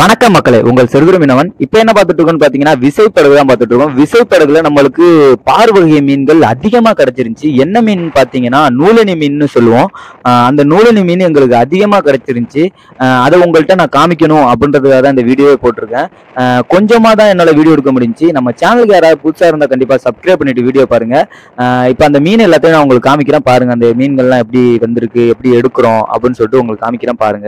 வணக்கம் மக்களே, உங்கள் செருதுரு மீனவன். இப்ப என்ன பார்த்துட்டு இருக்கோம்னு பாத்தீங்கன்னா விசைப்படகு தான் பார்த்துட்டு இருக்கோம். விசைப்படகுல நம்மளுக்கு பார்வகை மீன்கள் அதிகமா கிடைச்சிருந்துச்சு. என்ன மீன் பாத்தீங்கன்னா நூலணி மீன் சொல்லுவோம். அந்த நூலணி மீன் எங்களுக்கு அதிகமா கிடைச்சிருந்துச்சு. அதை உங்கள்கிட்ட நான் காமிக்கணும் அப்படின்றதுக்காக தான் இந்த வீடியோவே போட்டிருக்கேன். கொஞ்சமா தான் என்னால வீடியோ எடுக்க முடிஞ்சுச்சு. நம்ம சேனலுக்கு யாராவது புதுசா இருந்தா கண்டிப்பா சப்ஸ்கிரைப் பண்ணிட்டு வீடியோ பாருங்க. இப்ப அந்த மீன் எல்லாத்தையும் நான் உங்களுக்கு காமிக்கிறேன் பாருங்க. அந்த மீன்கள்லாம் எப்படி வந்திருக்கு, எப்படி எடுக்கிறோம் அப்படின்னு சொல்லிட்டு உங்களுக்கு காமிக்கிறேன் பாருங்க.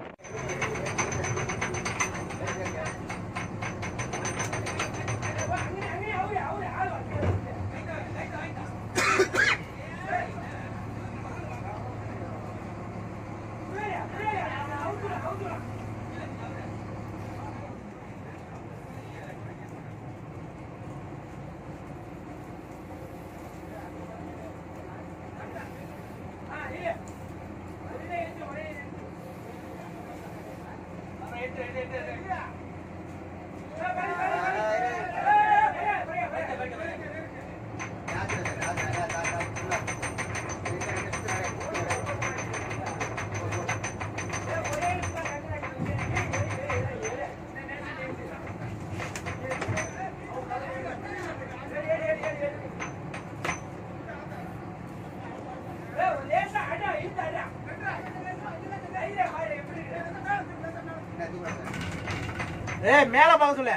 மேல பார்க்க சொல்ல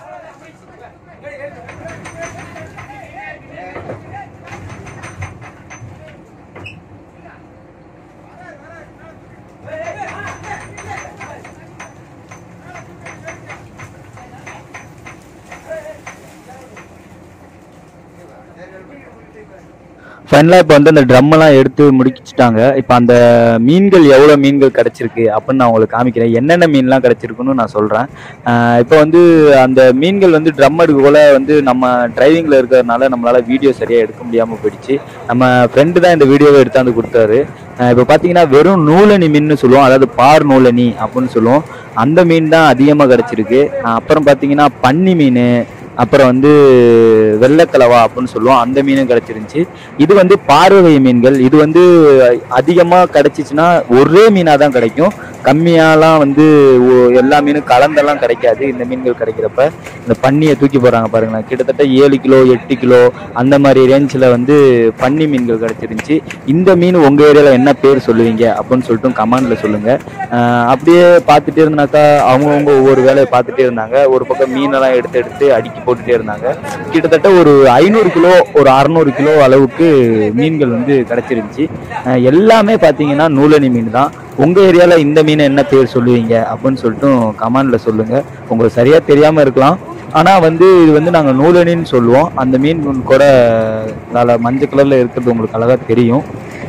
ஃபைனலாக இப்போ வந்து அந்த ட்ரம்மெல்லாம் எடுத்து முடிச்சிட்டாங்க. இப்போ அந்த மீன்கள் எவ்வளோ மீன்கள் கிடச்சிருக்கு அப்படின்னு நான் உங்களுக்கு காமிக்கிறேன். என்னென்ன மீன்லாம் கிடச்சிருக்குன்னு நான் சொல்கிறேன். இப்போ வந்து அந்த மீன்கள் வந்து ட்ரம் எடுக்கக்குள்ள வந்து நம்ம டிரைவிங்கில் இருக்கிறதுனால நம்மளால் வீடியோ சரியாக எடுக்க முடியாமல் போயிடுச்சு. நம்ம ஃப்ரெண்டு தான் இந்த வீடியோவை எடுத்தாந்து கொடுத்தாரு. இப்போ பார்த்தீங்கன்னா வெறும் நூலணி மீன் சொல்லுவோம், அதாவது பார் நூலணி அப்படின்னு சொல்லுவோம். அந்த மீன் தான் அதிகமாக கிடச்சிருக்கு. அப்புறம் பார்த்தீங்கன்னா பன்னி மீன், அப்புறம் வந்து வெள்ளைக்கலவா அப்படின்னு சொல்லுவோம், அந்த மீனும் கிடைச்சிருந்துச்சு. இது வந்து பார்வகை மீன்கள். இது வந்து அதிகமாக கிடைச்சிச்சுன்னா ஒரே மீனாக தான் கிடைக்கும். கம்மியாலாம் வந்து எல்லா மீனும் கலந்தெல்லாம் கிடைக்காது. இந்த மீன்கள் கிடைக்கிறப்ப இந்த பன்னியை தூக்கி போடுறாங்க பாருங்களேன். கிட்டத்தட்ட 7 கிலோ 8 கிலோ அந்த மாதிரி ரேஞ்சில் வந்து பன்னி மீன்கள் கிடைச்சிருந்துச்சு. இந்த மீன் உங்கள் ஏரியாவில் என்ன பேர் சொல்லுவீங்க அப்படின்னு சொல்லிட்டு கமெண்டில் சொல்லுங்கள். அப்படியே பார்த்துட்டே இருந்தாக்கா அவங்கவுங்க ஒவ்வொரு வேலையை பார்த்துட்டே இருந்தாங்க. ஒரு பக்கம் மீனெல்லாம் எடுத்து அடுக்கி போட்டுட்டே இருந்தாங்க. கிட்டத்தட்ட ஒரு 500 கிலோ ஒரு 600 கிலோ அளவுக்கு மீன்கள் வந்து கிடைச்சிருந்துச்சு. எல்லாமே பார்த்தீங்கன்னா நூலணி மீன் தான். உங்கள் ஏரியாவில் இந்த மீனை என்ன பேர் சொல்லுவீங்க அப்படின்னு சொல்லிட்டு கமெண்டில் சொல்லுங்கள். உங்களுக்கு சரியாக தெரியாமல் இருக்கலாம், ஆனால் வந்து இது வந்து நாங்கள் நூலணின்னு சொல்லுவோம். அந்த மீன் கூட மஞ்சள் கலரில் இருக்கிறது உங்களுக்கு அழகாக தெரியும்.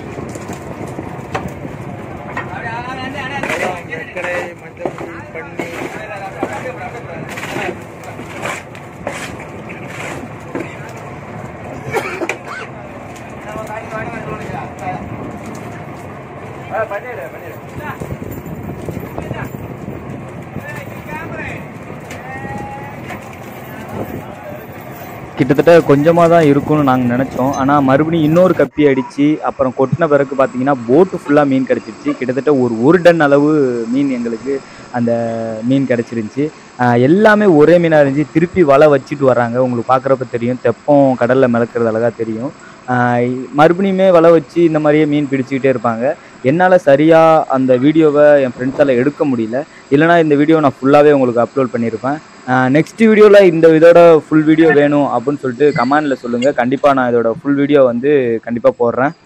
கிட்டத்தட்ட கொஞ்சமாக தான் இருக்கும்னு நாங்கள் நினச்சோம். ஆனால் மறுபடியும் இன்னொரு கப்பி அடித்து அப்புறம் கொட்டின பிறகு பார்த்தீங்கன்னா போட்டு ஃபுல்லாக மீன் கிடச்சிருச்சு. கிட்டத்தட்ட ஒரு டன் அளவு மீன் எங்களுக்கு அந்த மீன் கிடச்சிருந்துச்சி. எல்லாமே ஒரே மீனாக இருந்துச்சு. திருப்பி வலை வச்சுட்டு வராங்க. உங்களுக்கு பார்க்குறப்ப தெரியும், தெப்பம் கடலில் மிதக்கிறது அழகாக தெரியும். மறுபடியுமே வலை வச்சு இந்த மாதிரியே மீன் பிடிச்சிக்கிட்டே இருப்பாங்க. என்னால் சரியாக அந்த வீடியோவை என் ஃப்ரெண்ட்ஸால் எடுக்க முடியல. இல்லைனா இந்த வீடியோ நான் ஃபுல்லாகவே உங்களுக்கு அப்லோட் பண்ணியிருப்பேன். நெக்ஸ்ட் வீடியோவில் இதோட ஃபுல் வீடியோ வேணும் அப்படின்னு சொல்லிட்டு கமெண்டில் சொல்லுங்கள். கண்டிப்பாக நான் இதோட ஃபுல் வீடியோ வந்து கண்டிப்பாக போடுறேன்.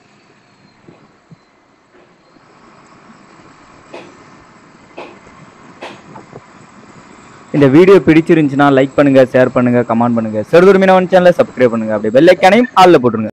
இந்த வீடியோ பிடிச்சிருந்துச்சுன்னா லைக் பண்ணுங்கள், ஷேர் பண்ணுங்கள், கமெண்ட் பண்ணுங்கள். செருதுரு மீனவன் சேனலை சப்ஸ்கிரைப் பண்ணுங்கள். அப்படியே பெல் ஐக்கானையும் ஆல்ல போட்டுருங்க.